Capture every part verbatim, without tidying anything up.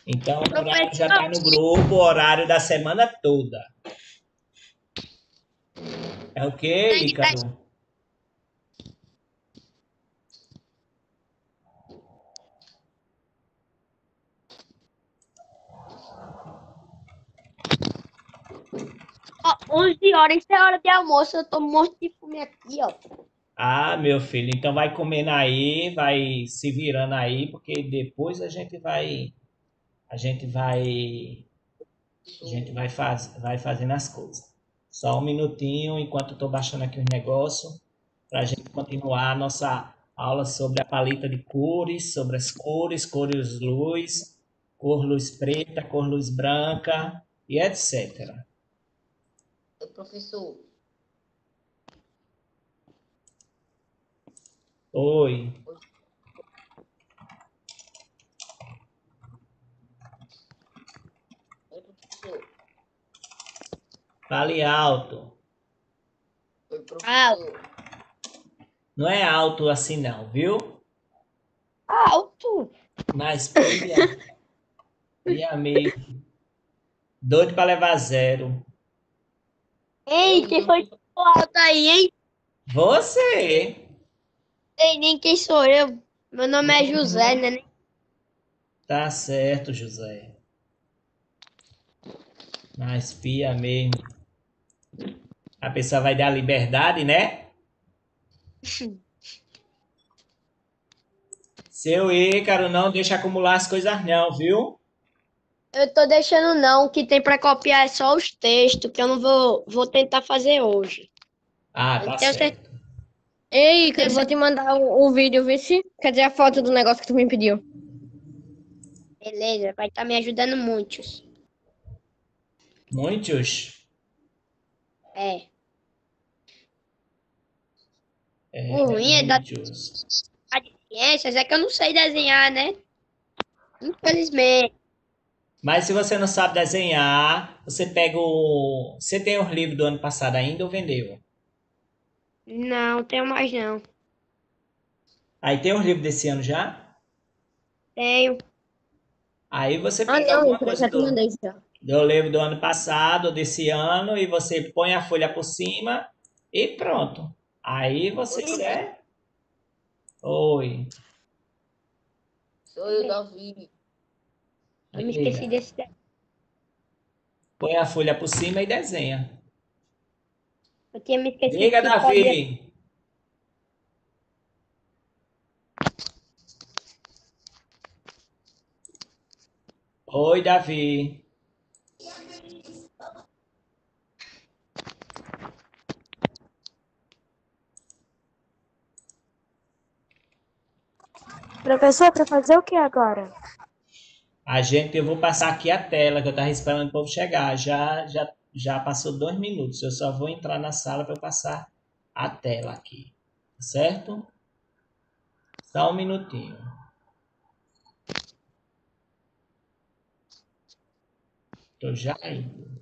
Então, o horário já Professor, está no grupo, o horário da semana toda. É o quê, tem que dar. Ícaro? Ó, onze horas, isso é hora de almoço. Eu tô morto de fome aqui, ó. Ah, meu filho, então vai comendo aí, vai se virando aí, porque depois a gente vai, a gente vai, a gente vai, faz, vai fazendo as coisas. Só um minutinho enquanto eu estou baixando aqui os negócios, para a gente continuar a nossa aula sobre a paleta de cores, sobre as cores, cores luz, cor luz preta, cor luz branca e etcétera. Professor, Oi, oi, professor, fale alto. oi, Ah, professor. Não é alto assim não, viu? alto. Mas pia, pia mesmo. Doido para levar zero. Ei, Eu quem não, foi que falou alto aí, hein? Você! Ei, nem quem sou eu. Meu nome é José, Uhum. né? Tá certo, José. Mas pia mesmo. A pessoa vai dar liberdade, né? Seu Ícaro, não deixa acumular as coisas não, viu? Eu tô deixando não. O que tem pra copiar é só os textos, que eu não vou, vou tentar fazer hoje. Ah, Eu não tá tenho certeza. certo. Ei, eu vou te mandar o, o vídeo, vê se. Quer dizer, a foto do negócio que tu me pediu. Beleza, vai estar me ajudando muitos. Muitos? É. O É, ruim é da muitos. de ciências é que eu não sei desenhar, né? Infelizmente. Mas se você não sabe desenhar, você pega o. Você tem os livros do ano passado ainda ou vendeu? Não, tenho mais não. Aí tem os livros desse ano já? Tenho. Aí você Ah, pega não, alguma eu coisa já te do, mandei já. do livro do ano passado, desse ano, e você põe a folha por cima e pronto. Aí você oi, professor, quer. Oi, sou eu, Davi. Eu me esqueci diga. desse. de- Põe a folha por cima e desenha. Eu tinha me esquecido Diga, que pode. Davi. Oi, Davi. Professor, para fazer o que agora? A gente, eu vou passar aqui a tela, que eu estava esperando o povo chegar. Já, já, já passou dois minutos. Eu só vou entrar na sala para eu passar a tela aqui. Certo? Só um minutinho. Tô já indo.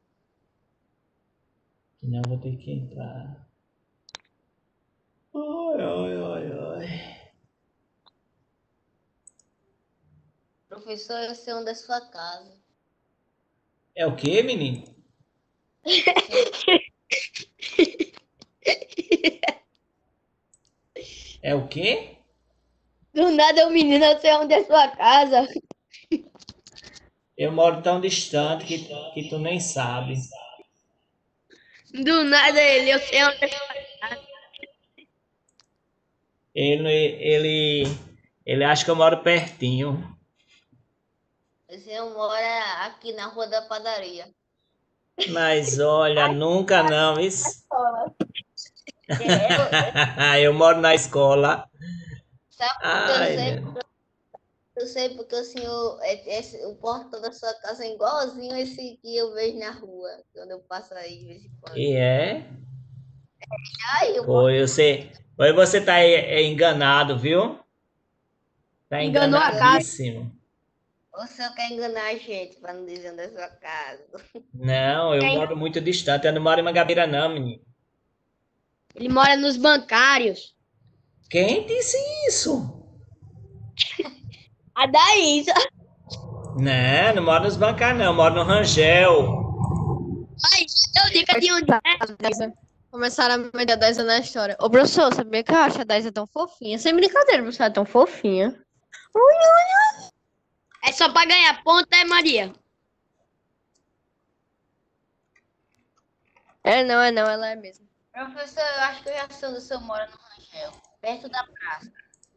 Senão eu vou ter que entrar. Oi, oi, oi, oi. Professor, eu sei onde é sua casa. É o que, menino? Sei, É o quê? Do nada o menino, eu sei onde é sua casa. Eu moro tão distante que, que tu nem sabe. Do nada ele, eu sei onde é sua casa. Ele, ele, ele acha que eu moro pertinho. você mora aqui na Rua da Padaria. Mas olha, nunca não, isso. É, eu, eu, Eu moro na escola. sabe porque eu Ai, sei? meu. Eu sei porque o senhor, é- esse, o portão da sua casa é igualzinho esse que eu vejo na rua, quando eu passo aí de vez em quando. E é? Aí, o portão, Foi, você, foi você tá aí, é, enganado, viu? Tá Enganou a casa. enganadíssimo. o senhor quer enganar a gente para não dizer onde é sua casa. Não, eu moro muito distante. Eu não moro em Mangabeira, não, menino. Ele mora nos bancários. Quem disse isso? A Daísa. Não, não moro nos bancários, não. Eu moro no Rangel. Ai, eu digo de onde é. Daisa. Começaram a meter a Daisa na história. Ô, professor, sabia que eu acho a Daisa tão fofinha? Sem brincadeira, professor, ela é tão fofinha. É só pra ganhar ponto, é, Maria? É não, é não, ela é mesmo. Professor, eu acho que eu já sei onde o senhor mora no Rangel. Perto da praça.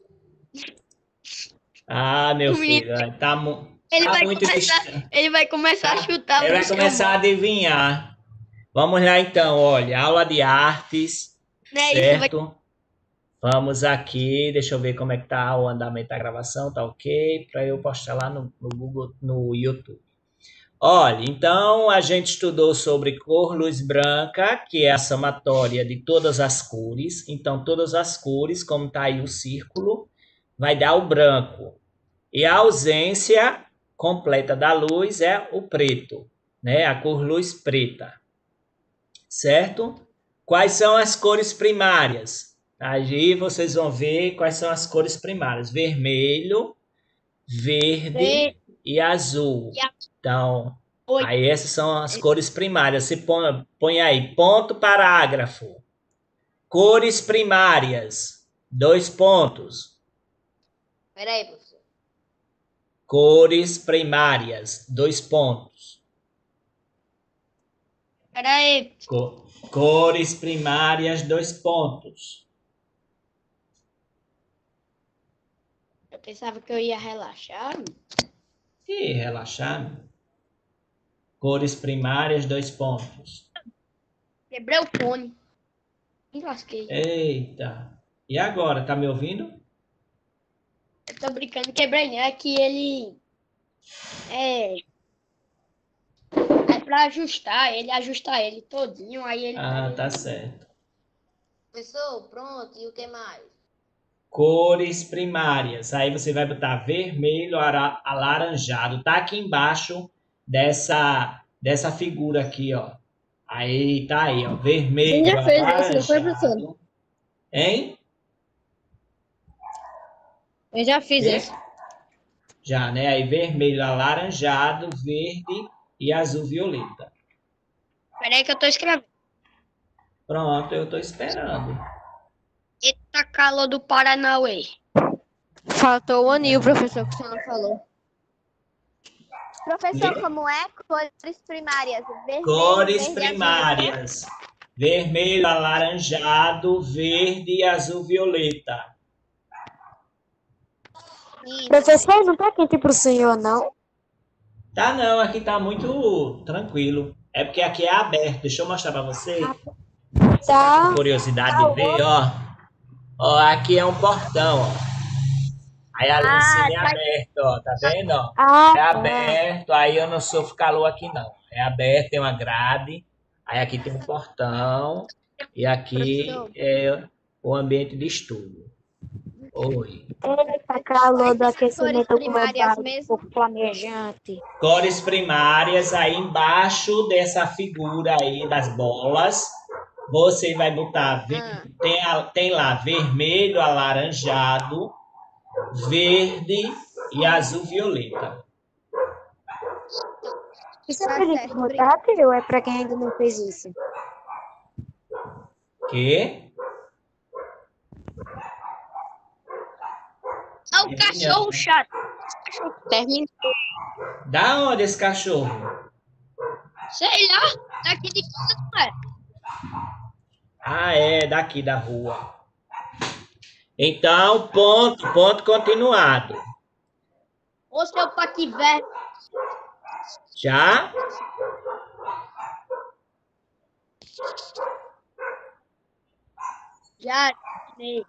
Ah, meu O menino- filho, tá, mu Ele tá vai muito começar, distante. ele vai começar a chutar. Ele vai onde eu começar a moro. adivinhar. Vamos lá então, olha, aula de artes, Não é isso, vai... certo? Vamos aqui, deixa eu ver como é que tá o andamento da gravação, tá ok? Para eu postar lá no, no Google, no YouTube. Olha, então a gente estudou sobre cor luz branca, que é a somatória de todas as cores. Então, todas as cores, como tá aí o círculo, vai dar o branco. E a ausência completa da luz é o preto, né? A cor luz preta. Certo? Quais são as cores primárias? Aí vocês vão ver quais são as cores primárias: vermelho, verde e azul. Então, Oi. aí essas são as cores primárias. Você põe, põe aí, ponto, parágrafo. Cores primárias, dois pontos. Peraí, professor. Cores primárias, dois pontos. Pera aí. Co- Cores primárias, dois pontos. Eu pensava que eu ia relaxar. E relaxar. Cores primárias, dois pontos. Quebrei o fone. Me lasquei. Eita. E agora, tá me ouvindo? Eu tô brincando, quebrei, né? É que ele... É... É pra ajustar ele, ajustar ele todinho, aí ele... Ah, ele- tá certo. Professor, pronto. E o que mais? Cores primárias. Aí você vai botar vermelho, ara- alaranjado. Tá aqui embaixo dessa, dessa figura aqui, ó. Aí, tá aí, ó. Vermelho, Quem já fez isso, não foi, professor? alaranjado. Hein? Eu já fiz Quê? isso. Já, né? Aí vermelho, alaranjado, verde e azul violeta. Pera aí que eu tô escrevendo. Pronto, eu tô esperando. Eita calor do Paranauê. Faltou o anil, professor, que o senhor não falou. Professor, Quê? como é? Cores primárias. Vermelho, Cores verde, primárias. Vermelho, alaranjado, verde e azul violeta. azul. Isso. Professor, não tá quente pro senhor, não? Tá não, aqui tá muito tranquilo. É porque aqui é aberto. Deixa eu mostrar pra você. Tá. Curiosidade de ver, ó. Ó, aqui é um portão, ó. Aí ali em cima é aberto, ó. Tá vendo, ó? Ah, É tá. aberto, aí eu não sofro calor aqui não. É aberto, tem uma grade. Aí aqui tem um portão. E aqui é o ambiente de estudo. Oi. Eita, calor do aquecimento Cores primárias global, mesmo? pouco planejante. Cores primárias, aí embaixo dessa figura aí das bolas, você vai botar, ver- Ah. tem, a- tem lá vermelho, alaranjado, verde e azul violeta. Isso é Tá pra gente certo, botar, tio, ou é pra quem ainda não fez isso? Que? Ah, o cachorro chato. Esse cachorro termina. Da onde esse cachorro? Sei lá, daqui de casa não é. Ah, é, daqui da rua. Então, ponto, ponto continuado. Ô, seu pativer. Já? Já sei.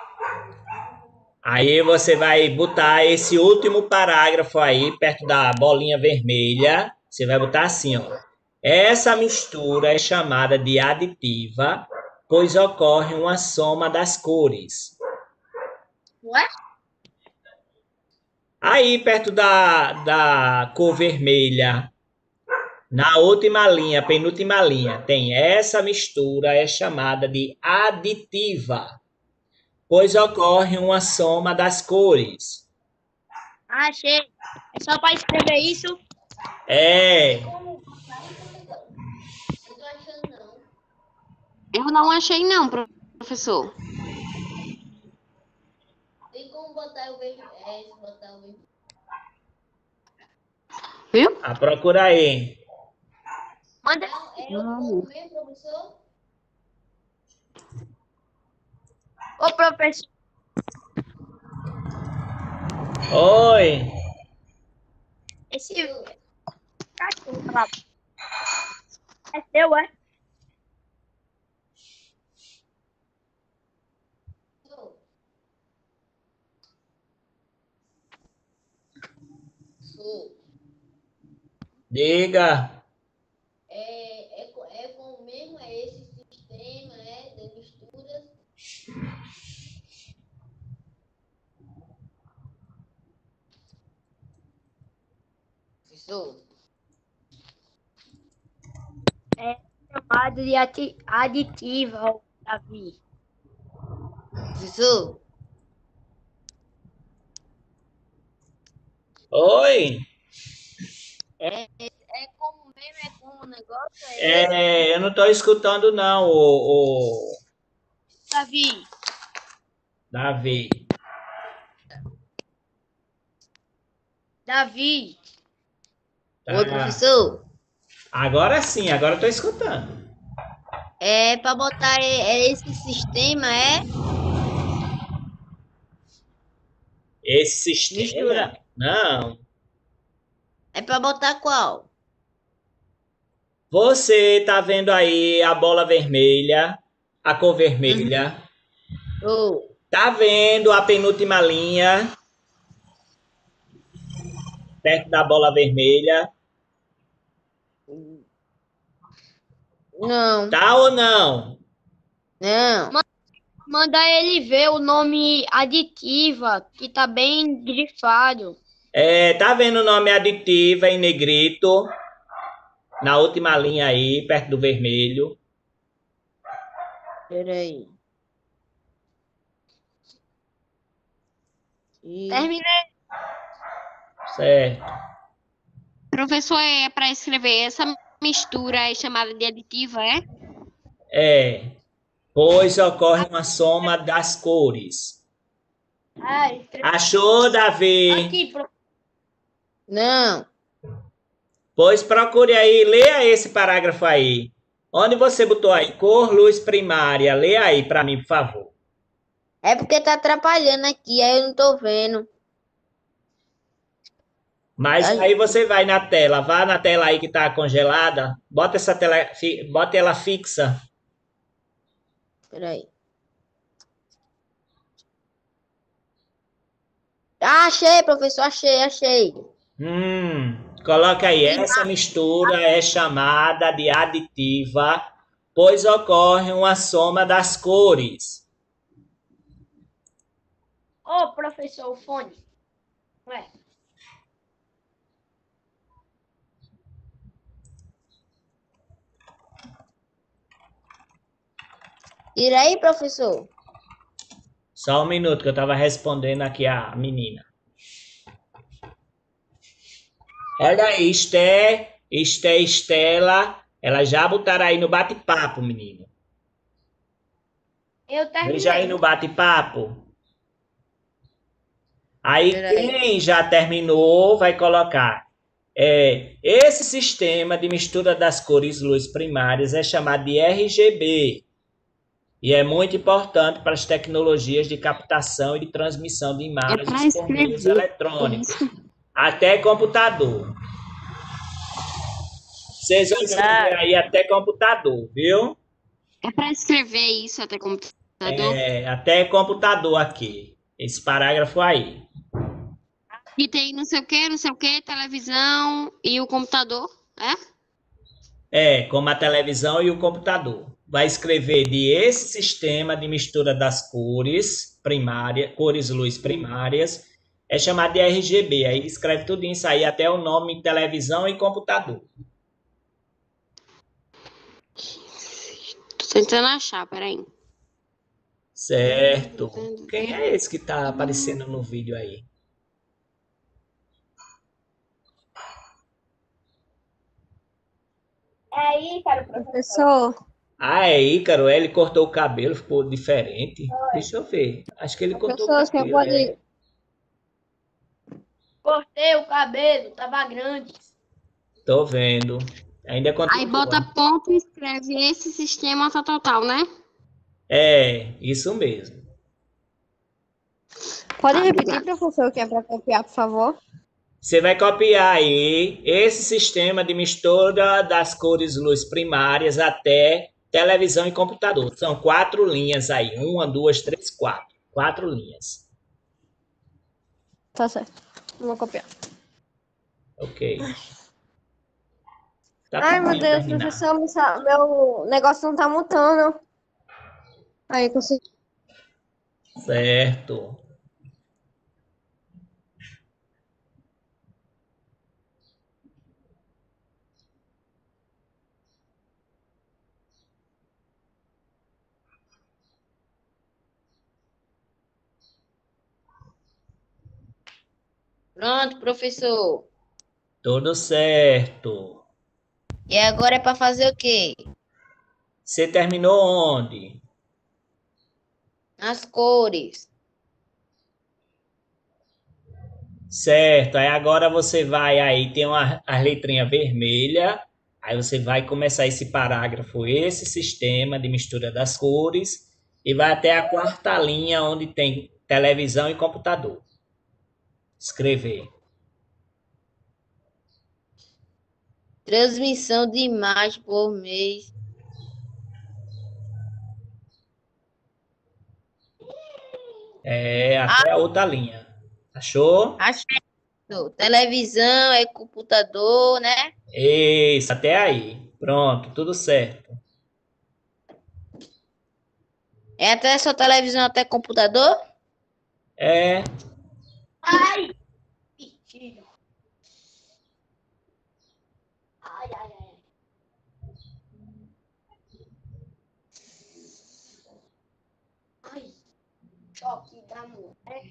Aí você vai botar esse último parágrafo aí, perto da bolinha vermelha. Você vai botar assim, ó. Essa mistura é chamada de aditiva, pois ocorre uma soma das cores. Ué? Aí, perto da, da cor vermelha, na última linha, penúltima linha, tem essa mistura é chamada de aditiva, pois ocorre uma soma das cores. Achei. É só para escrever isso? É. Como? Não tô achando, não. Eu não achei não, professor. Tem como botar o vermelho? É, se botar o vermelho. Viu? Ah, procura aí. Manda. Não, é o como mesmo, professor? Ô, professor. Oi. Esse cachorro lá. É seu, é? Sou. Diga. É, é, co- é com mesmo, é esse sistema, é, de misturas. Professor. É chamado de ati- aditiva, ô, Davi. Professor. Oi. É, é como mesmo, é como o negócio, é esse. É, eu não estou escutando não, o, o Davi. Davi. Davi. Oi, Tá. professor. Agora sim, agora eu tô escutando. É para botar é, é esse sistema, é Esse sistema. mistura. Não. É para botar qual? Você tá vendo aí a bola vermelha, a cor vermelha. Oh, Tá vendo a penúltima linha perto da bola vermelha? não, Tá ou não? não. Manda ele ver o nome aditiva, que tá bem grifado. É, tá vendo o nome aditivo em negrito? Na última linha aí, perto do vermelho. Peraí. E... Terminei. Certo. Professor, é para escrever essa mistura é chamada de aditiva, é? É. Pois ocorre uma soma das cores. Ah, escreve Achou, Davi? aqui, pro- Não, Pois procure aí, leia esse parágrafo aí. Onde você botou aí? Cor, luz primária. Leia aí para mim, por favor. é porque tá atrapalhando aqui, aí eu não tô vendo. Mas Ai. aí você vai na tela, vá na tela aí que tá congelada, bota essa tela, fi- bota ela fixa. Peraí. Ah, achei, professor, achei, achei. Hum, coloca aí, essa mistura é chamada de aditiva, pois ocorre uma soma das cores. Ô, professor, o fone. Ué, Tira aí, professor. Só um minuto que eu estava respondendo aqui a menina. Olha aí, Esté, Esté, Estela, elas já botaram aí no bate-papo, menino. eu Veja aí terminei. no bate-papo. Aí Peraí. quem já terminou vai colocar. É, esse sistema de mistura das cores luz primárias é chamado de R G B e é muito importante para as tecnologias de captação e de transmissão de É para imagens por meios escrever eletrônicos, até computador. Vocês vão escrever aí até computador, viu? É para escrever isso até computador. É, até computador aqui, esse parágrafo aí. E tem não sei o que, não sei o que, televisão e o computador, é? É, como a televisão e o computador. Vai escrever de esse sistema de mistura das cores primárias, cores luz primárias, é chamado de R G B. Aí escreve tudo isso aí, até o nome televisão e computador. Tô tentando achar, peraí. Certo. Quem é esse que tá aparecendo no vídeo aí? aí, cara, Professor, Ah, é Ícaro, é, ele cortou o cabelo, ficou diferente. Deixa eu ver. Acho que ele cortou o professor, o senhor cabelo, é. pode. Cortei o cabelo, tava grande. Tô vendo. Ainda Aí bota continua. ponto e escreve esse sistema tá total, né? É, isso mesmo. Pode Tá, repetir, obrigada. professor, o que é para copiar, por favor? Você vai copiar aí esse sistema de mistura das cores luz primárias até televisão e computador. São quatro linhas aí. Uma, duas, três, quatro. Quatro linhas. Tá certo. Vou copiar. Ok. Tá Ai, meu pertinho de Deus, terminar. professor, meu sa- meu negócio não tá mutando. Aí, consegui. Certo. Pronto, professor. Tudo certo. E agora é para fazer o quê? Você terminou onde? As cores. Certo. Aí agora você vai aí, tem uma a letrinha vermelha. Aí você vai começar esse parágrafo, esse sistema de mistura das cores, e vai até a quarta linha onde tem televisão e computador. Escrever. Transmissão de imagem por mês. É Ah, até a outra linha. Achou? achei. Televisão é computador, né? Isso, até aí. Pronto, tudo certo. É até só televisão até computador? É, Ai, filho. Ai, ai, ai. Ai, choque da mulher.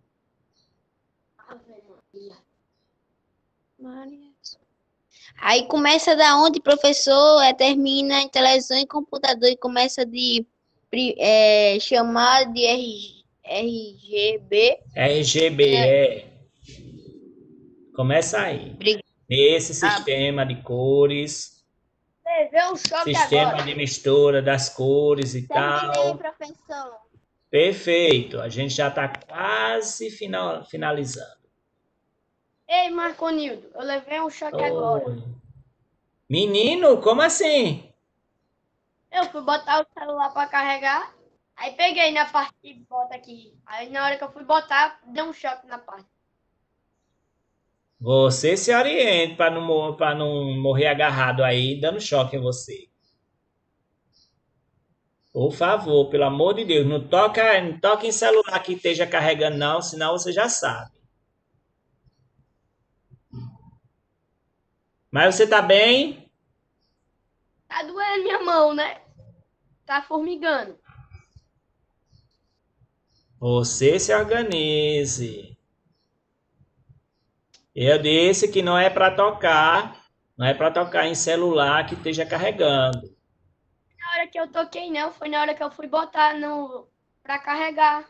Ave Maria. Maria. Aí começa da onde, professor? É, termina em televisão e computador e começa de pri- é, chamar de R, RGB. R G B, É, é. Começa aí. briga- Esse ah, sistema de cores, Levei um choque sistema agora. de mistura das cores e Terminei, tal. professor. Perfeito. A gente já está quase final, finalizando. Ei, Marconildo, eu levei um choque agora. Oi. Menino, como assim? Eu fui botar o celular pra carregar, aí peguei na parte que bota aqui. Aí na hora que eu fui botar, deu um choque na parte. Você se oriente para não, mor- pra não morrer agarrado aí, dando choque em você. Por favor, pelo amor de Deus, não toca, não toca em celular que esteja carregando, não, senão você já sabe. Mas você tá bem? Tá doendo minha mão, né? Tá formigando. Você se organize. Eu disse que não é para tocar, não é para tocar em celular que esteja carregando. Na hora que eu toquei, não, foi na hora que eu fui botar no pra carregar.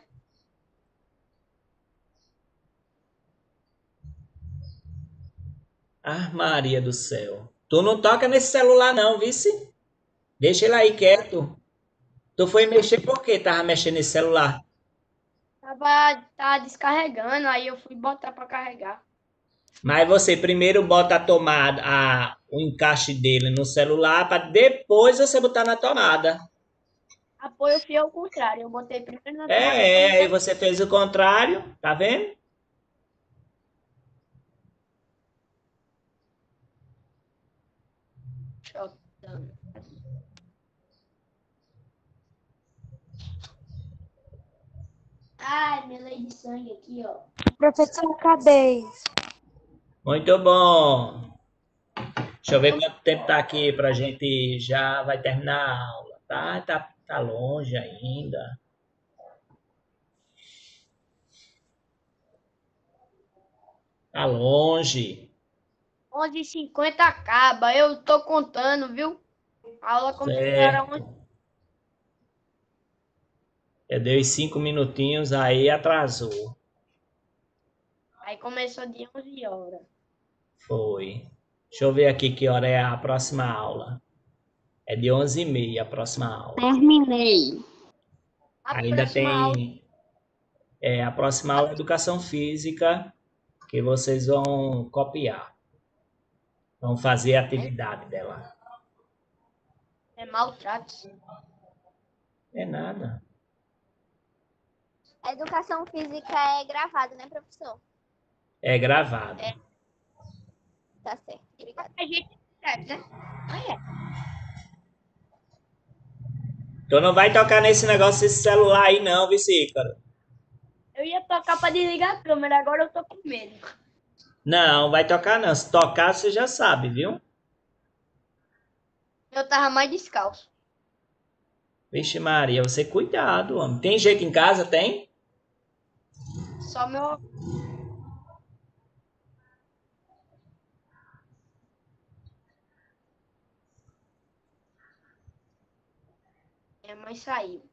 Ah, Maria do céu. Tu não toca nesse celular não, vice? Deixa ele aí quieto. Tu foi mexer por quê? Tava mexendo nesse celular. Tava, tava descarregando, aí eu fui botar pra carregar. Mas você primeiro bota a tomada, a, o encaixe dele no celular para depois você botar na tomada. Apoio fio ao contrário. Eu botei primeiro na É, tomada pra é, não aí ter você fez o contrário, tá vendo? choque. Ai, minha lei de sangue aqui, ó. Professor, acabei. Muito bom. Deixa eu ver quanto tempo tá aqui pra gente já vai terminar a aula. Tá, tá, tá longe ainda. Tá longe. onze e cinquenta acaba. Eu tô contando, viu? A aula começou era onze. Certo. Eu dei cinco minutinhos, aí atrasou. Aí começou de onze horas. Foi. Deixa eu ver aqui que hora é a próxima aula. É de onze e meia a próxima aula. Terminei. A Ainda próxima aula tem é, a próxima aula é Educação Física, que vocês vão copiar. Vão fazer a atividade dela. é maltrato. É nada. A educação física é gravada, né, professor? É gravado. Tá certo. Obrigada. A gente sabe, né? Ah, é. Então não vai tocar nesse negócio desse celular aí não, viu, Cícaro? Eu ia tocar pra desligar a câmera, agora eu tô com medo. Não, vai tocar não. Se tocar, você já sabe, viu? Eu tava mais descalço. Vixe Maria, você cuidado, homem. Tem jeito em casa? Tem? Só meu. Minha mãe saiu.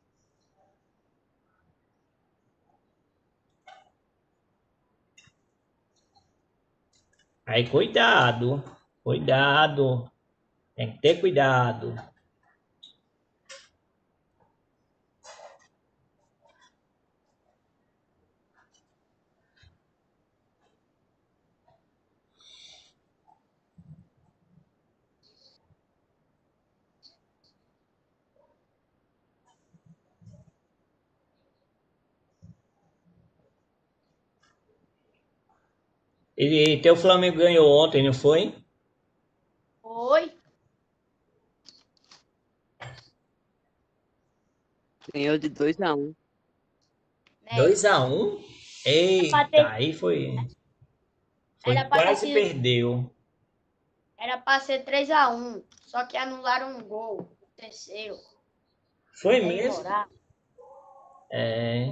Aí cuidado. Cuidado. Tem que ter cuidado. E teu Flamengo ganhou ontem, não foi? Oi? Ganhou de dois a um. Né? dois a um? Eita, aí foi. Foi Era pra ter quase sido- perdeu. Era pra ser três a um. Só que anularam um gol. O terceiro. Foi Aí mesmo? morar. É.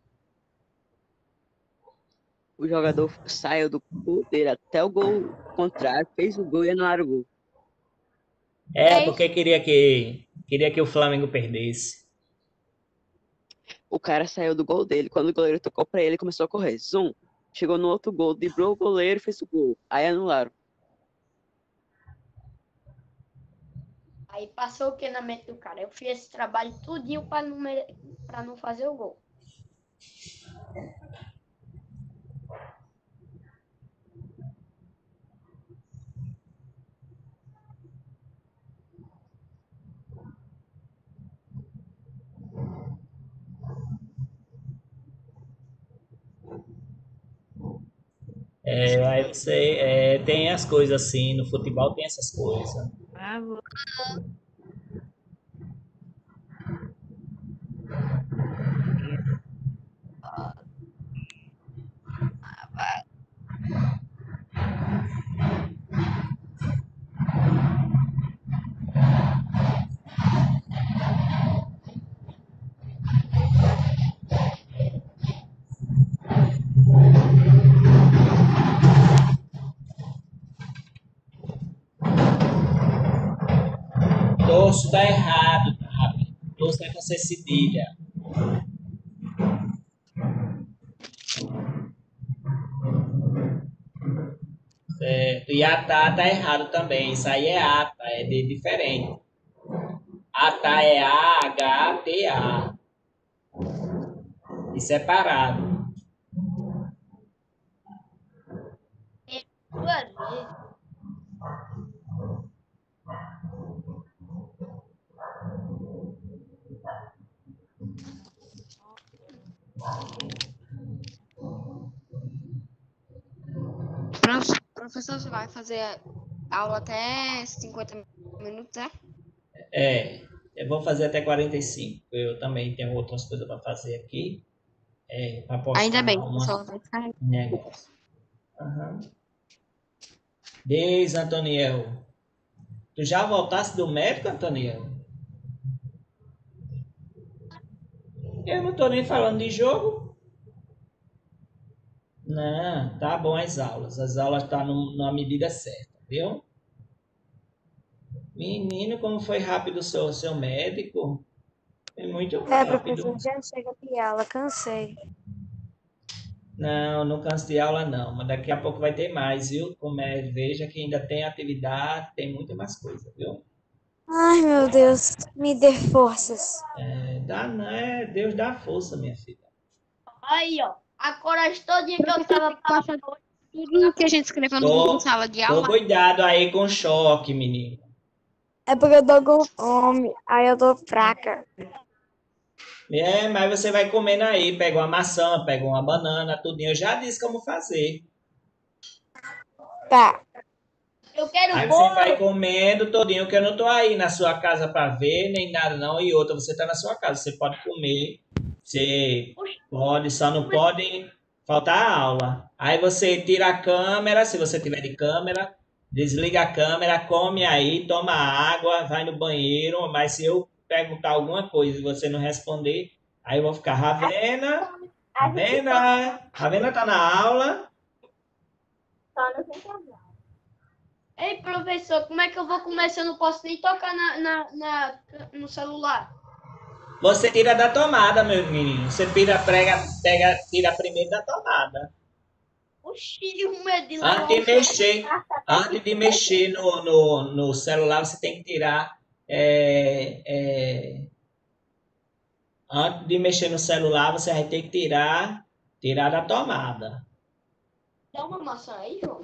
O jogador saiu do gol dele até o gol contrário, fez o gol e anularam o gol. É, É porque queria que queria que o Flamengo perdesse. O cara saiu do gol dele, quando o goleiro tocou pra ele, ele começou a correr. Zum. Chegou no outro gol, driblou o goleiro e fez o gol. Aí anularam. Aí passou o que na mente do cara? Eu fiz esse trabalho tudinho pra não, mere... pra não fazer o gol. É, aí você é, tem as coisas assim, no futebol tem essas coisas. Torço tá errado, Rabi. Torço é com C cedilha. Certo. E a tá tá errado também. Isso aí é ata, é de diferente. Ata é A H T A. E separado. Duas vezes. Prof- Professor, você vai fazer aula até cinquenta minutos, é? É, eu vou fazer até quarenta e cinco. Eu também tenho outras coisas para fazer aqui. É, para postar Ainda bem, umas só vai ficar. negócios. Aham. Diz, Antoniel. Tu já voltasse do médico, Antoniel? Eu não tô nem falando de jogo. Não, tá bom as aulas. As aulas estão tá na medida certa, viu? Menino, como foi rápido o seu, seu médico? Foi muito É, rápido. professor, já chega de aula, cansei. Não, não canso de aula não, mas daqui a pouco vai ter mais, viu? Como é, veja que ainda tem atividade, tem muito mais coisa, viu? Ai, meu Deus, me dê forças. É, dá, não, é, Deus dá força, minha filha. Aí, ó. A coragem todinha que eu tava passando hoje. Tudo que a gente escreveu no Tô, sala de tô aula. cuidado aí com choque, menino. É porque eu tô com fome, aí eu tô fraca. É, mas você vai comendo aí, pega uma maçã, pega uma banana, tudinho. Eu já disse como fazer. Tá. Eu quero Aí você vai bolo. comendo todinho, que eu não tô aí na sua casa para ver, nem nada não. E outra, você tá na sua casa, você pode comer. Você pode, só não pode faltar a aula. Aí você tira a câmera, se você tiver de câmera, desliga a câmera, come aí, toma água, vai no banheiro. Mas se eu perguntar alguma coisa e você não responder, aí eu vou ficar, Ravena, Ravena, Ravena tá na aula. Só nos intervalos. Ei, professor, como é que eu vou comer se eu não posso nem tocar na, na, na- no celular? Você tira da tomada, meu menino. Você tira, prega, pega, tira primeiro da tomada. Oxi, o medo de Antes levar de o celular. mexer, antes de mexer no, no, no celular, você tem que tirar. é, é, antes de mexer no celular, você vai ter que tirar, tirar da tomada. Dá uma maçã aí, João.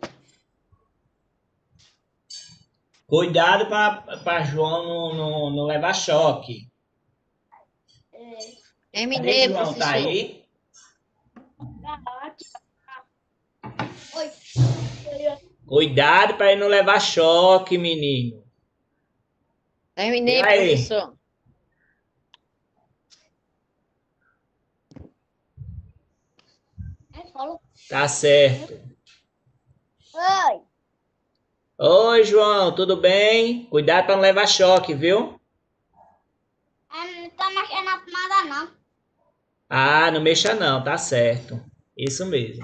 Cuidado para João não, não, não levar choque. É, Cadê Terminei, João? Tá professor. aí? tá aqui. Oi. Cuidado para ele não levar choque, menino. Terminei, E aí? professor. É, fala. Tá certo. Oi. Oi, João, tudo bem? Cuidado para não levar choque, viu? Eu não tô mexendo na tomada, não. Ah, não mexa não, tá certo. Isso mesmo.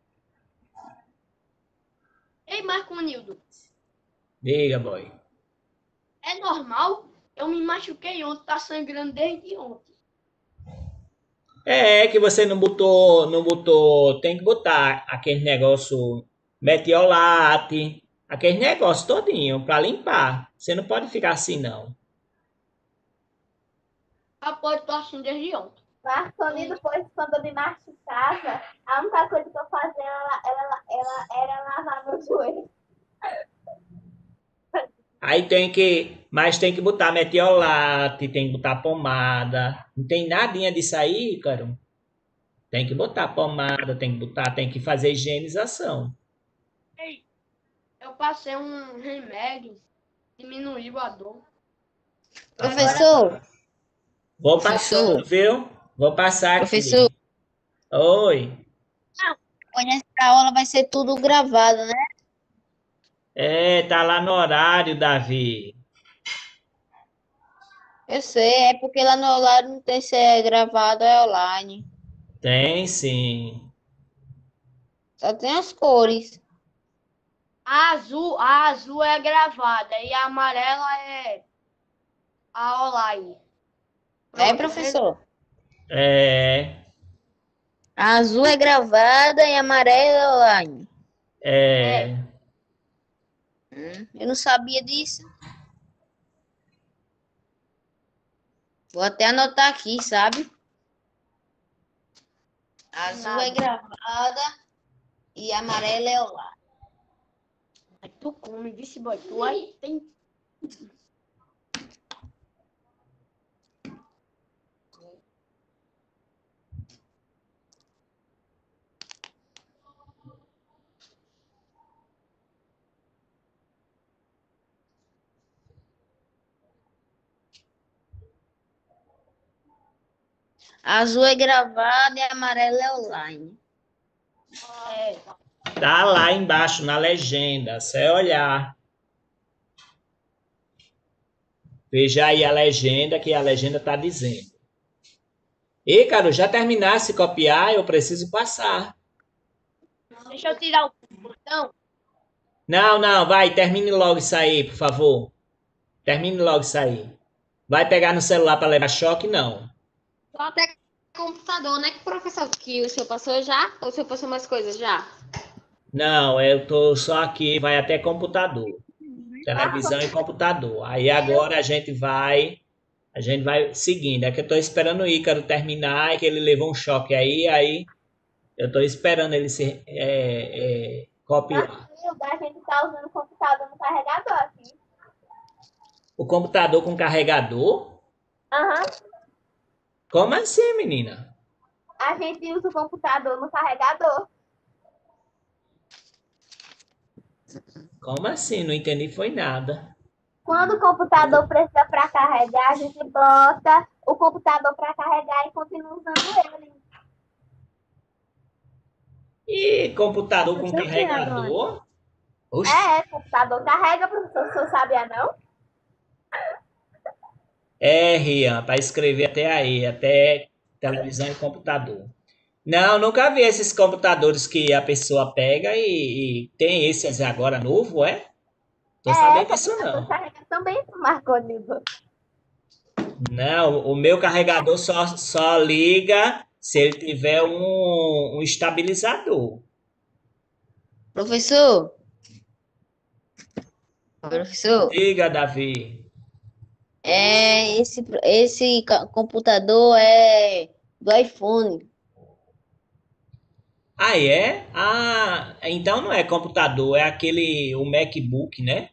Ei, Marconildo, Diga, boy. é normal? Eu me machuquei ontem, tá sangrando desde ontem. É que você não botou, não botou, tem que botar aquele negócio metiolate, aquele negócio todinho para limpar. Você não pode ficar assim não. Rapaz, eu tô assim desde ontem. Marconi, depois, quando eu me machucava, a única coisa que eu fazia era, era, era, era lavar meu joelho. Aí tem que, mas tem que botar metiolate, tem que botar pomada. Não tem nadinha disso aí, cara. Tem que botar pomada, tem que botar, tem que fazer higienização. Ei, eu passei um remédio, diminuiu a dor. Professor, Vou Professor. passando, viu? Vou passar aqui. Professor. Oi. amanhã essa aula vai ser tudo gravado, né? É, tá lá no horário, Davi. Eu sei, é porque lá no horário não tem se é gravado, é online. Tem sim. Só tem as cores. A azul, a azul é gravada e a amarela é a online. É, professor? É, A azul é gravada e a amarela é online. é. Hum, eu não sabia disso. Vou até anotar aqui, sabe? A azul é gravada e a amarela é online. Aí tu come, vice boy. Tu aí tem. A azul é gravada e a amarela é online. É, Tá lá embaixo na legenda. Você olhar. Veja aí a legenda, que a legenda tá dizendo. E, cara, já terminasse de copiar, eu preciso passar. Deixa eu tirar o botão. Não, não, vai, termine logo isso aí, por favor. Termine logo isso aí. Vai pegar no celular para levar choque? Não. Só até computador, né? Que professor que o senhor passou já? Ou o senhor passou mais coisas já? Não, eu tô só aqui, vai até computador. Televisão e computador. Aí agora a gente vai, a gente vai seguindo. É que eu tô esperando o Ícaro terminar, é que ele levou um choque aí, aí eu tô esperando ele se é, é, copiar. A gente tá usando o computador no carregador aqui. O computador com carregador? Aham. Como assim, menina? A gente usa o computador no carregador. Como assim? Não entendi, foi nada. Quando o computador precisa para carregar, a gente bota o computador para carregar e continua usando ele. E computador com Você o que agora? carregador? Oxi. É, o computador carrega, professor. O senhor sabia, não? É, Rian, para escrever até aí, até televisão e computador. Não, nunca vi esses computadores que a pessoa pega e, e tem esses agora novo, é? Tô É, sabendo o disso computador não. carrega também, Marconildo. Não, o meu carregador só, só liga se ele tiver um, um estabilizador. Professor, professor, Diga, Davi. é, esse, esse ca- computador é do iPhone. Ah, é? Ah, então não é computador, é aquele, o MacBook, né?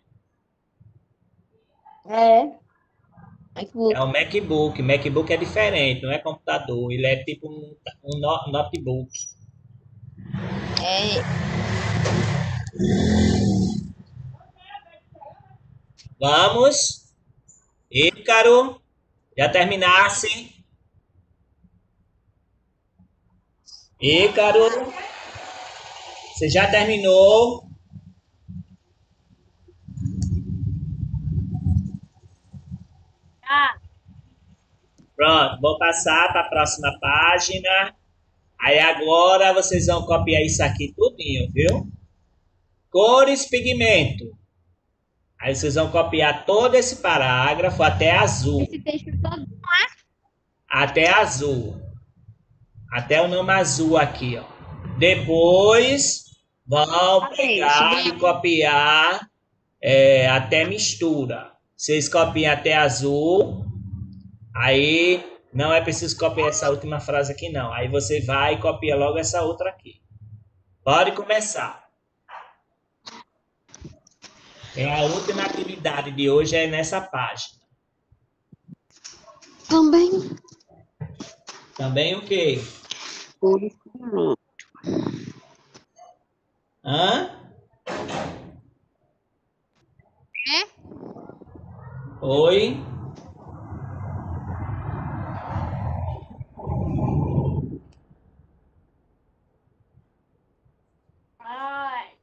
É. É MacBook. o MacBook. MacBook é diferente, não é computador. Ele é tipo um, um no- notebook. É, Vamos. Ícaro, já terminasse? Ícaro, você já terminou? Ah, Pronto, vou passar para a próxima página. Aí agora vocês vão copiar isso aqui tudinho, viu? Cores, pigmento. Aí vocês vão copiar todo esse parágrafo até azul. Esse texto todo. Até azul. Até o nome azul aqui, ó. Depois vão pegar e copiar é, até mistura. Vocês copiam até azul. Aí não é preciso copiar essa última frase aqui, não. Aí você vai e copia logo essa outra aqui. Pode começar. É a última atividade de hoje é nessa página. Também. Também o quê? Hã? É? Oi? ai.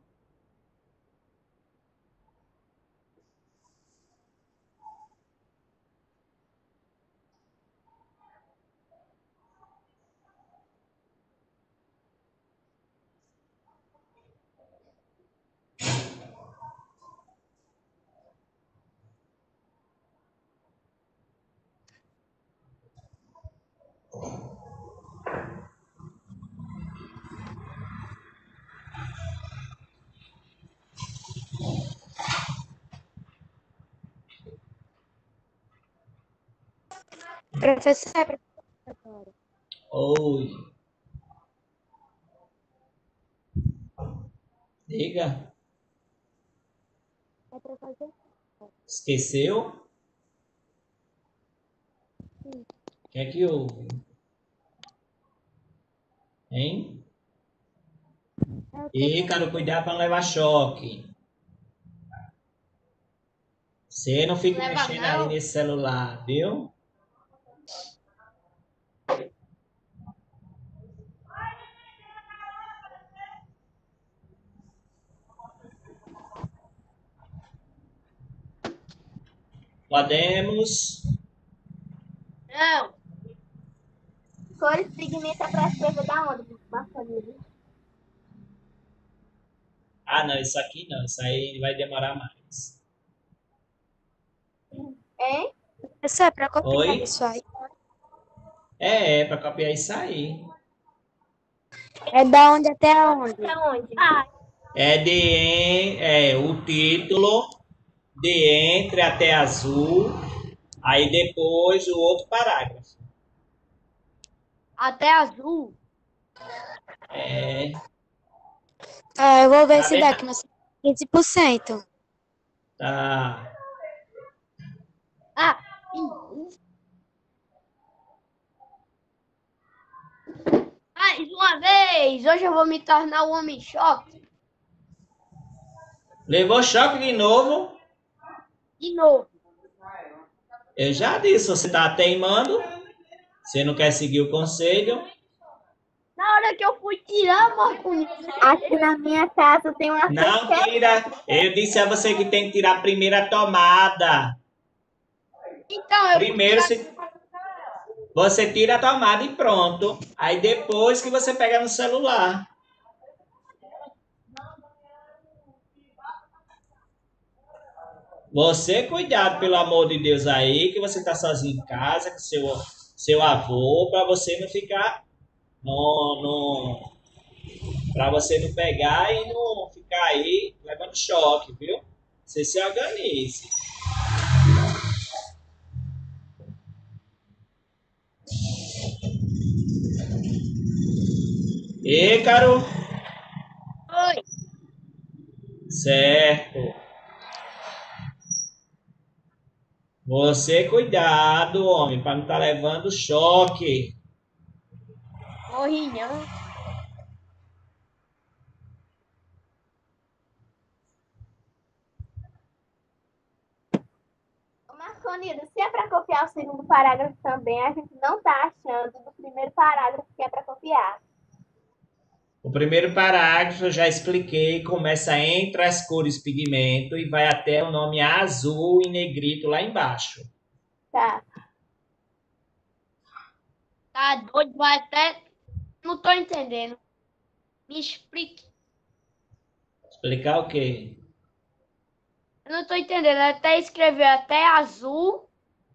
Professor, Oi. Diga. é pra fazer Esqueceu? O que é que houve? Hein? Ícaro, cuidado para não levar choque. Você não fica Leva mexendo não. ali nesse celular, viu? Podemos. Não. Cores, pigmento é para escrever da onde, Marconildo? Ah, não, isso aqui não. Isso aí vai demorar mais. Hein? Isso é para copiar Oi? isso aí. É, é para copiar isso aí. É da onde até aonde? Pra onde? Ah, É de en- é o título de entre até azul, aí depois o outro parágrafo. até azul. É, Ah, eu vou ver tá esse vendo? daqui, mas quinze por cento. Tá. Ah, ih. Mais uma vez! Hoje eu vou me tornar o Homem-Choque Levou choque de novo? de novo. Eu já disse, você tá teimando, você não quer seguir o conselho. Na hora que eu fui tirar, Marconi, Aqui na minha casa tem uma Não certeza. tira. Eu disse a você que tem que tirar a primeira tomada. então eu fui Primeiro tirar. se- você tira a tomada e pronto. Aí depois que você pega no celular. Você, cuidado, pelo amor de Deus aí, que você tá sozinho em casa com seu, seu avô, para você não ficar no, no, para você não pegar e não ficar aí levando choque, viu? Você se organize. Ícaro, Oi. certo. Você, cuidado, homem, para não estar levando choque. Morri não. Ô, Marconida, se é para copiar o segundo parágrafo também, a gente não tá achando do primeiro parágrafo que é para copiar. O primeiro parágrafo eu já expliquei, começa entre as cores pigmento e vai até o nome azul e negrito lá embaixo. Tá. Tá doido, vai até. Não tô entendendo. Me explique. Explicar o quê? Eu não tô entendendo. Até escrever até azul.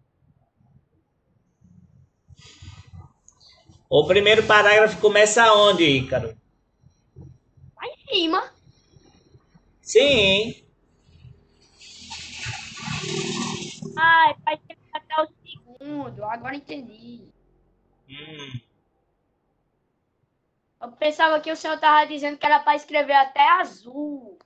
O primeiro parágrafo começa onde, Ícaro? Lá em cima. Sim. Ai, vai escrever até o segundo. Agora entendi. Hum. Eu pensava que o senhor tava dizendo que era para escrever até azul.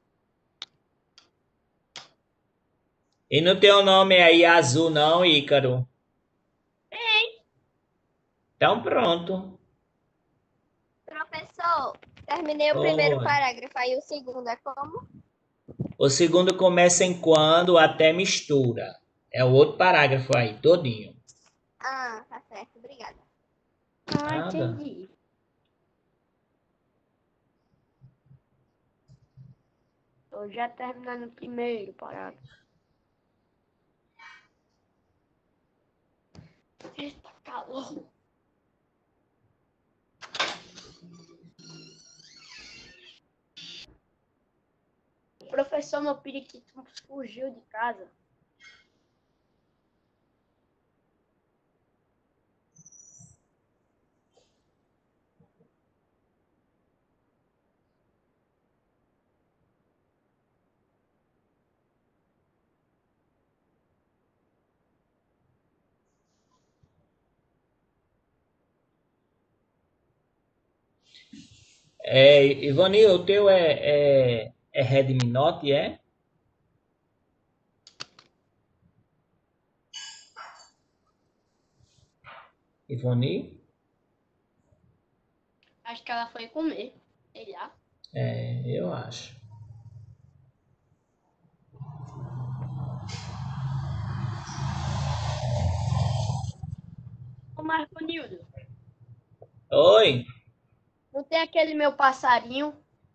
E não tem o nome aí azul não, Ícaro? Tem. Então pronto. Professor, terminei o primeiro Oi. parágrafo, aí o segundo é como? O segundo começa em quando até mistura. É o outro parágrafo aí, todinho. Ah, tá certo, obrigada. Ah, Nada. entendi. Tô já terminando o primeiro parágrafo. Eita, calor. O professor, meu periquito, fugiu de casa. É, Ivani, o teu é, é, é Redmi Note, é? Ivani? Acho que ela foi comer. Sei lá. É, eu acho. Ô, Marconildo, Oi? não tem aquele meu passarinho?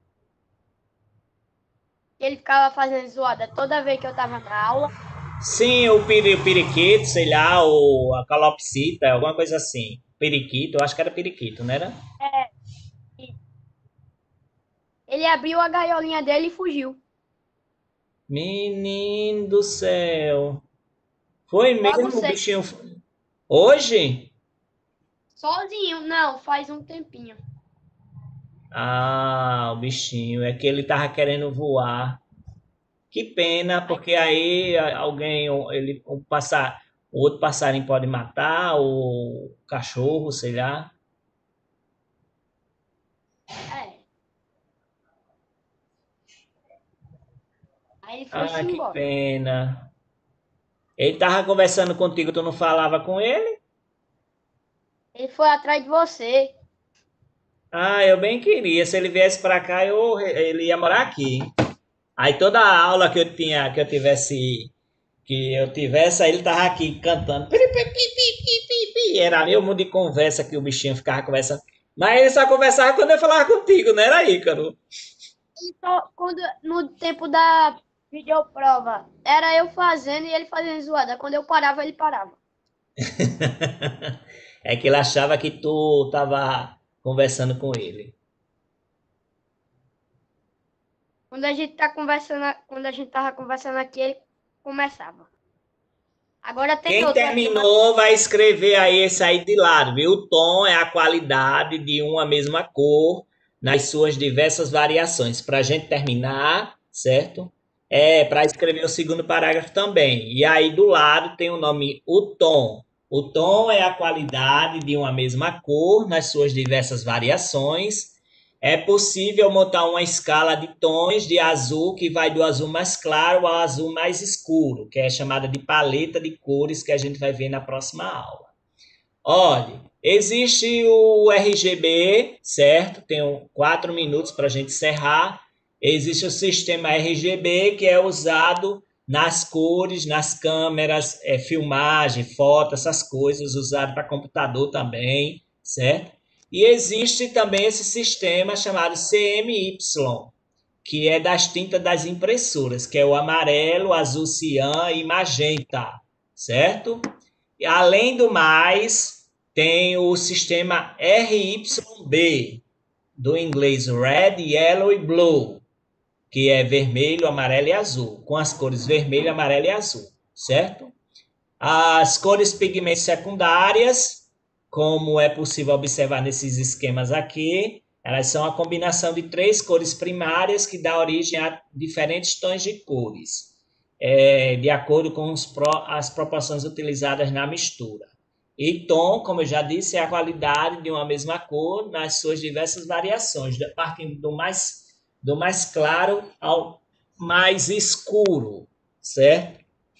Que ele ficava fazendo zoada toda vez que eu tava na aula. Sim, o piri- periquito, sei lá, ou a calopsita, alguma coisa assim. Periquito, eu acho que era periquito, não era? ele abriu a gaiolinha dele e fugiu. Menino do céu. Foi Logo mesmo o sei. bichinho. Hoje? Sozinho, não, faz um tempinho. Ah, o bichinho. É que ele tava querendo voar. Que pena, porque aí a- alguém, ele, um passar, o outro passarinho pode matar, o cachorro, sei lá. É. Aí ele foi-se Ah, que embora. pena. Ele tava conversando contigo, tu não falava com ele? Ele foi atrás de você. Ah, eu bem queria. Se ele viesse pra cá, eu, ele ia morar aqui. Aí toda a aula que eu tinha, que eu tivesse, que eu tivesse, aí ele tava aqui cantando. Pi, pi, pi, pi, pi, pi, pi. Era meu mundo de conversa que o bichinho ficava conversando. Mas ele só conversava quando eu falava contigo, não era, Ícaro? Então, quando, no tempo da videoprova, era eu fazendo e ele fazendo zoada. Quando eu parava, ele parava. É que ele achava que tu tava conversando com ele. Quando a gente tá conversando, quando a gente tava conversando aqui, ele começava. Agora tem Quem outro aqui, mas terminou vai escrever aí esse aí de lado, viu? O tom é a qualidade de uma mesma cor nas suas diversas variações. Para a gente terminar, certo? É para escrever o segundo parágrafo também. E aí do lado tem o nome o tom. O tom é a qualidade de uma mesma cor nas suas diversas variações. É possível montar uma escala de tons de azul que vai do azul mais claro ao azul mais escuro, que é chamada de paleta de cores que a gente vai ver na próxima aula. Olha, existe o R G B, certo? Tenho quatro minutos para a gente encerrar. Existe o sistema R G B que é usado nas cores, nas câmeras, é, filmagem, foto, essas coisas, usado para computador também, certo? E existe também esse sistema chamado C M Y, que é das tintas das impressoras, que é o amarelo, azul cian e magenta, certo? E, além do mais, tem o sistema R Y B, do inglês Red, Yellow e Blue, que é vermelho, amarelo e azul, com as cores vermelho, amarelo e azul, certo? As cores pigmentos secundárias, como é possível observar nesses esquemas aqui, elas são a combinação de três cores primárias que dá origem a diferentes tons de cores, é, de acordo com os pro, as proporções utilizadas na mistura. E tom, como eu já disse, é a qualidade de uma mesma cor nas suas diversas variações, partindo do mais, do mais claro ao mais escuro, certo?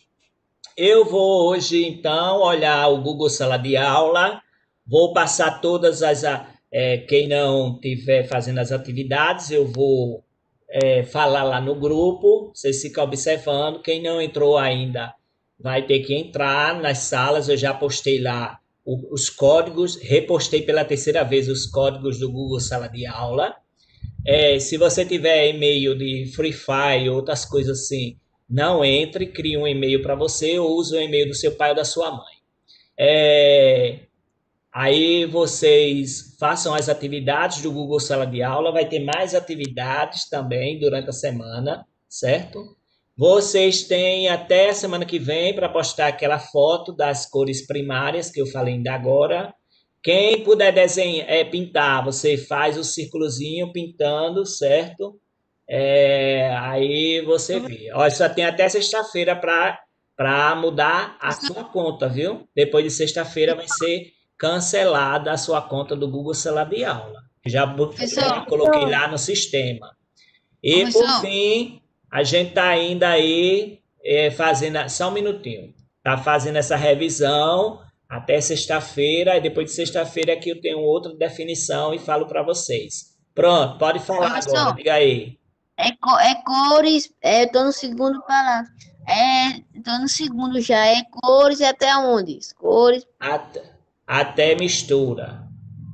Eu vou hoje, então, olhar o Google Sala de Aula. Vou passar todas as... É, quem não estiver fazendo as atividades, eu vou é, falar lá no grupo. Vocês ficam observando. Quem não entrou ainda vai ter que entrar nas salas. Eu já postei lá o, os códigos. Repostei pela terceira vez os códigos do Google Sala de Aula. É, se você tiver e-mail de Free Fire, outras coisas assim, não entre. Crie um e-mail para você ou use o e-mail do seu pai ou da sua mãe. É... Aí vocês façam as atividades do Google Sala de Aula, vai ter mais atividades também durante a semana, certo? Vocês têm até a semana que vem para postar aquela foto das cores primárias que eu falei ainda agora. Quem puder desenhar, é, pintar, você faz o círculozinho pintando, certo? É, aí você vê. Olha, só tem até sexta-feira para mudar a sua conta, viu? Depois de sexta-feira vai ser cancelada a sua conta do Google Sala de Aula. Já Professor. coloquei lá no sistema. E, por Professor. fim, a gente está ainda aí é, fazendo... Só um minutinho. Está fazendo essa revisão até sexta-feira. E depois de sexta-feira aqui eu tenho outra definição e falo para vocês. Pronto, pode falar Professor. agora. Diga aí. É, co- é cores, é, eu tô no segundo parágrafo. É, tô no segundo já. É cores e até onde? Cores. Até, até mistura.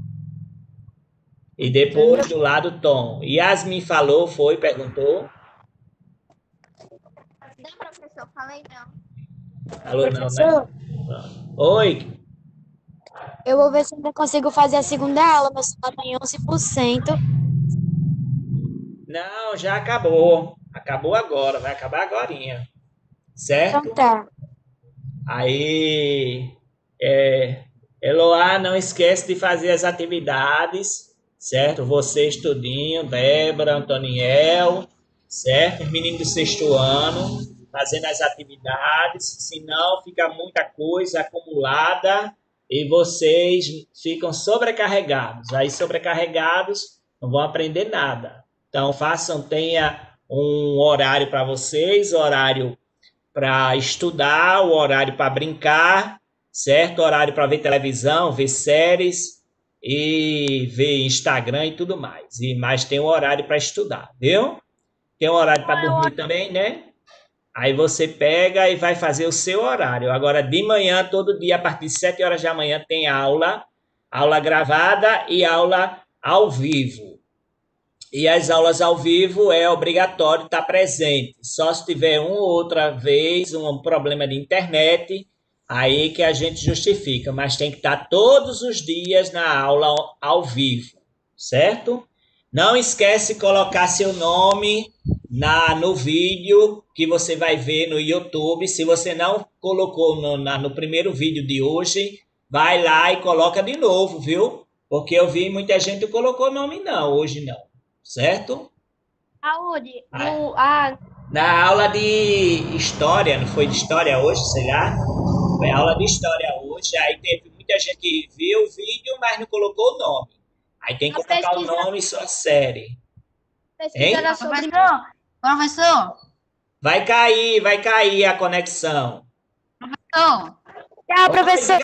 E depois do lado tom. Yasmin falou, foi, perguntou. Não, professor, falei não. Falou não, Professor, né? Oi. eu vou ver se ainda consigo fazer a segunda aula, mas só tem onze por cento. Não, já acabou. Acabou agora, vai acabar agorinha. Certo? Então tá. Aí, é, Eloá, não esquece de fazer as atividades, certo? Você, Estudinho, Débora, Antoniel, certo? Os meninos do sexto ano, fazendo as atividades, senão fica muita coisa acumulada e vocês ficam sobrecarregados. Aí, sobrecarregados, não vão aprender nada. Então, façam, tenha um horário para vocês, horário para estudar, o horário para brincar, certo? Horário para ver televisão, ver séries e ver Instagram e tudo mais. E mais tem um horário para estudar, viu? Tem um horário para dormir também, né? Aí você pega e vai fazer o seu horário. Agora, de manhã, todo dia, a partir de sete horas da manhã, tem aula, aula gravada e aula ao vivo. E as aulas ao vivo é obrigatório estar presente. Só se tiver uma ou outra vez um problema de internet, aí que a gente justifica. Mas tem que estar todos os dias na aula ao vivo, certo? Não esquece de colocar seu nome na, no vídeo que você vai ver no YouTube. Se você não colocou no, na, no primeiro vídeo de hoje, vai lá e coloca de novo, viu? Porque eu vi muita gente que colocou nome não, hoje não. Certo? Aonde? Ah. No, ah, Na aula de história, não foi de história hoje, sei lá? Foi aula de história hoje, aí teve muita gente que viu o vídeo, mas não colocou o nome. Aí tem que A colocar o pesquisa- nome e sua série. pesquisa Hein? era sobre... Professor, professor, Vai cair, vai cair a conexão. professor. Tchau, professor.